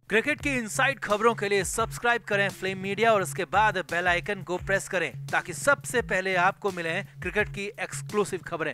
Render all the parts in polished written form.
Cricket की inside खबरों के लिए सब्सक्राइब करें फ्लेम मीडिया और उसके बाद बेल आइकन को प्रेस करें ताकि सबसे पहले आपको मिले क्रिकेट की एक्सक्लूसिव खबरें।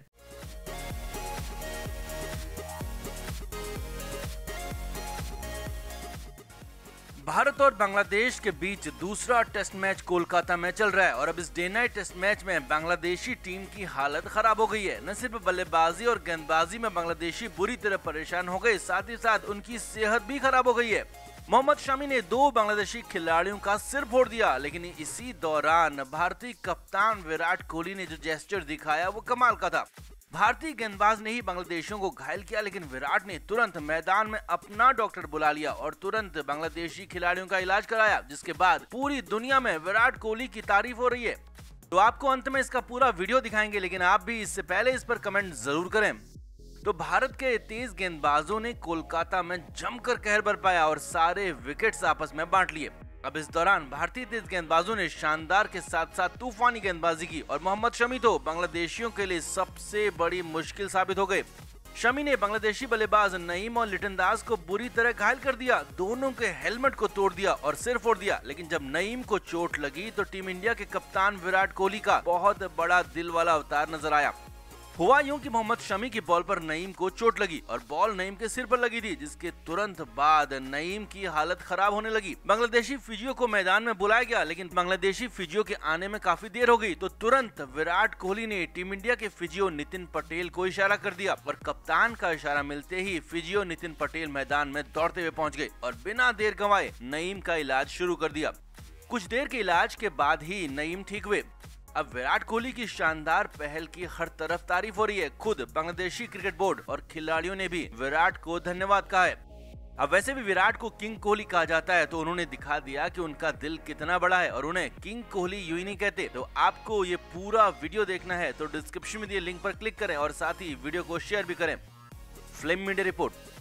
भारत और बांग्लादेश के बीच दूसरा टेस्ट मैच कोलकाता में चल रहा है और अब इस डे नाइट टेस्ट मैच में बांग्लादेशी टीम की हालत खराब हो गई है। न सिर्फ बल्लेबाजी और गेंदबाजी में बांग्लादेशी बुरी तरह परेशान हो गए, साथ ही साथ उनकी सेहत भी खराब हो गई है। मोहम्मद शमी ने 2 बांग्लादेशी खिलाड़ियों का सिर फोड़ दिया, लेकिन इसी दौरान भारतीय कप्तान विराट कोहली ने जो जेस्चर दिखाया वो कमाल का था। भारतीय गेंदबाज ने ही बांग्लादेशियों को घायल किया, लेकिन विराट ने तुरंत मैदान में अपना डॉक्टर बुला लिया और तुरंत बांग्लादेशी खिलाड़ियों का इलाज कराया, जिसके बाद पूरी दुनिया में विराट कोहली की तारीफ हो रही है। तो आपको अंत में इसका पूरा वीडियो दिखाएंगे, लेकिन आप भी इससे पहले इस पर कमेंट जरूर करें। तो भारत के तेज गेंदबाजों ने कोलकाता में जमकर कहर बरपाया और सारे विकेट्स आपस में बांट लिए। अब इस दौरान भारतीय तेज गेंदबाजों ने शानदार के साथ साथ तूफानी गेंदबाजी की और मोहम्मद शमी तो बांग्लादेशियों के लिए सबसे बड़ी मुश्किल साबित हो गए। शमी ने बांग्लादेशी बल्लेबाज नईम और लिटन दास को बुरी तरह घायल कर दिया, दोनों के हेलमेट को तोड़ दिया और सिर फोड़ दिया। लेकिन जब नईम को चोट लगी तो टीम इंडिया के कप्तान विराट कोहली का बहुत बड़ा दिल वाला अवतार नजर आया। हुआ यूं कि मोहम्मद शमी की बॉल पर नईम को चोट लगी और बॉल नईम के सिर पर लगी थी, जिसके तुरंत बाद नईम की हालत खराब होने लगी। बांग्लादेशी फिजियो को मैदान में बुलाया गया, लेकिन बांग्लादेशी फिजियो के आने में काफी देर हो गई। तो तुरंत विराट कोहली ने टीम इंडिया के फिजियो नितिन पटेल को इशारा कर दिया और कप्तान का इशारा मिलते ही फिजियो नितिन पटेल मैदान में दौड़ते हुए पहुंच गए और बिना देर गंवाए नईम का इलाज शुरू कर दिया। कुछ देर के इलाज के बाद ही नईम ठीक हुए। अब विराट कोहली की शानदार पहल की हर तरफ तारीफ हो रही है। खुद बांग्लादेशी क्रिकेट बोर्ड और खिलाड़ियों ने भी विराट को धन्यवाद कहा है। अब वैसे भी विराट को किंग कोहली कहा जाता है, तो उन्होंने दिखा दिया कि उनका दिल कितना बड़ा है और उन्हें किंग कोहली यूं ही नहीं कहते। तो आपको ये पूरा वीडियो देखना है तो डिस्क्रिप्शन में दिए लिंक पर क्लिक करें और साथ ही वीडियो को शेयर भी करें। Flame media report.